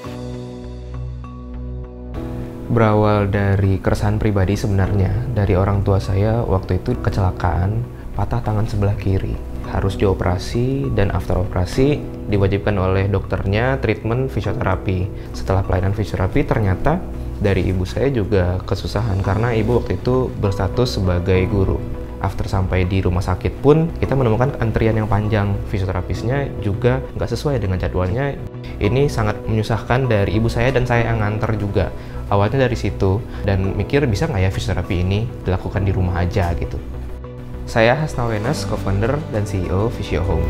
Berawal dari keresahan pribadi sebenarnya, dari orang tua saya waktu itu kecelakaan, patah tangan sebelah kiri. Harus dioperasi dan after operasi diwajibkan oleh dokternya treatment fisioterapi. Setelah pelayanan fisioterapi ternyata dari ibu saya juga kesusahan karena ibu waktu itu berstatus sebagai guru. After sampai di rumah sakit pun kita menemukan antrian yang panjang, fisioterapisnya juga nggak sesuai dengan jadwalnya. Ini sangat menyusahkan dari ibu saya dan saya yang nganter juga. Awalnya dari situ dan mikir bisa nggak ya fisioterapi ini dilakukan di rumah aja gitu. Saya Hasna Wenas, co-founder dan CEO Physio Home.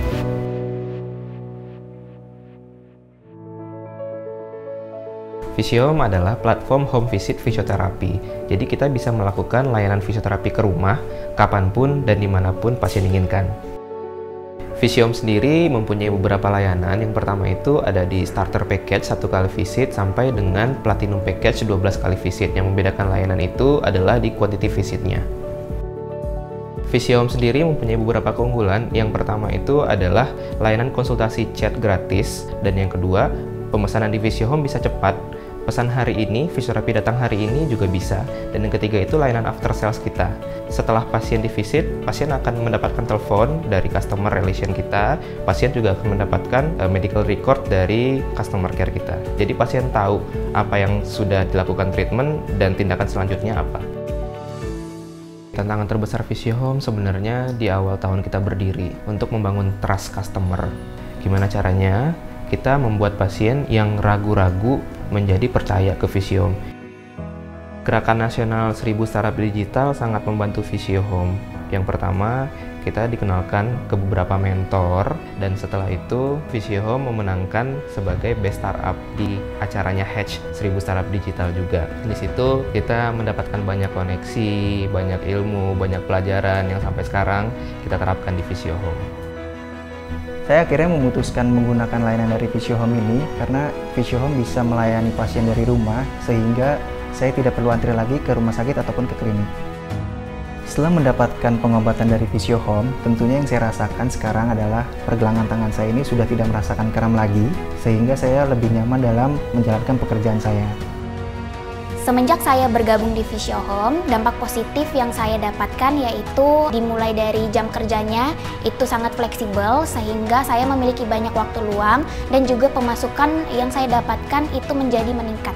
Physio Home adalah platform home visit fisioterapi. Jadi kita bisa melakukan layanan fisioterapi ke rumah, kapanpun dan dimanapun pasien inginkan. Physio Home sendiri mempunyai beberapa layanan. Yang pertama itu ada di starter package 1 kali visit sampai dengan platinum package 12 kali visit. Yang membedakan layanan itu adalah di quantity visitnya. Physio Home sendiri mempunyai beberapa keunggulan. Yang pertama itu adalah layanan konsultasi chat gratis, dan yang kedua, pemesanan di Physio Home bisa cepat. Pesan hari ini, fisioterapi datang hari ini juga bisa. Dan yang ketiga itu layanan after sales kita. Setelah pasien divisit, pasien akan mendapatkan telepon dari customer relation kita. Pasien juga akan mendapatkan medical record dari customer care kita. Jadi pasien tahu apa yang sudah dilakukan treatment dan tindakan selanjutnya apa. Tantangan terbesar Physio Home sebenarnya di awal tahun kita berdiri untuk membangun trust customer. Gimana caranya? Kita membuat pasien yang ragu-ragu menjadi percaya ke Physio Home. Gerakan Nasional 1000 Startup Digital sangat membantu Physio Home. Yang pertama, kita dikenalkan ke beberapa mentor, dan setelah itu Physio Home memenangkan sebagai Best Startup di acaranya Hatch 1000 Startup Digital juga. Di situ kita mendapatkan banyak koneksi, banyak ilmu, banyak pelajaran yang sampai sekarang kita terapkan di Physio Home. Saya akhirnya memutuskan menggunakan layanan dari Physio Home ini karena Physio Home bisa melayani pasien dari rumah sehingga saya tidak perlu antri lagi ke rumah sakit ataupun ke klinik. Setelah mendapatkan pengobatan dari Physio Home, tentunya yang saya rasakan sekarang adalah pergelangan tangan saya ini sudah tidak merasakan kram lagi, sehingga saya lebih nyaman dalam menjalankan pekerjaan saya. Semenjak saya bergabung di Physio Home, dampak positif yang saya dapatkan yaitu dimulai dari jam kerjanya itu sangat fleksibel sehingga saya memiliki banyak waktu luang dan juga pemasukan yang saya dapatkan itu menjadi meningkat.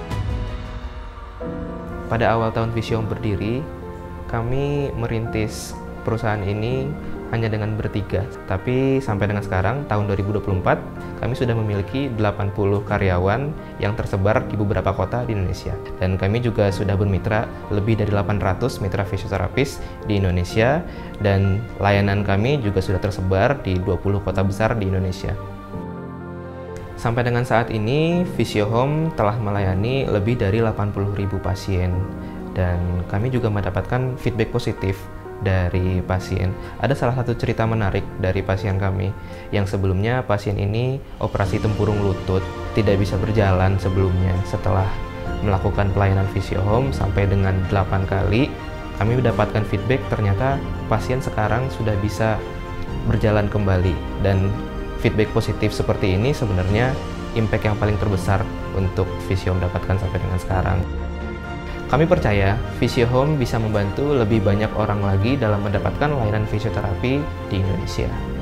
Pada awal tahun Physio Home berdiri, kami merintis perusahaan ini hanya dengan bertiga. Tapi sampai dengan sekarang, tahun 2024, kami sudah memiliki 80 karyawan yang tersebar di beberapa kota di Indonesia. Dan kami juga sudah bermitra lebih dari 800 mitra fisioterapis di Indonesia, dan layanan kami juga sudah tersebar di 20 kota besar di Indonesia. Sampai dengan saat ini, Physio Home telah melayani lebih dari 80.000 pasien, dan kami juga mendapatkan feedback positif dari pasien. Ada salah satu cerita menarik dari pasien kami yang sebelumnya pasien ini operasi tempurung lutut, tidak bisa berjalan sebelumnya. Setelah melakukan pelayanan Physio Home sampai dengan 8 kali, kami mendapatkan feedback ternyata pasien sekarang sudah bisa berjalan kembali, dan feedback positif seperti ini sebenarnya impact yang paling terbesar untuk Physio Home dapatkan sampai dengan sekarang. Kami percaya Physio Home bisa membantu lebih banyak orang lagi dalam mendapatkan layanan fisioterapi di Indonesia.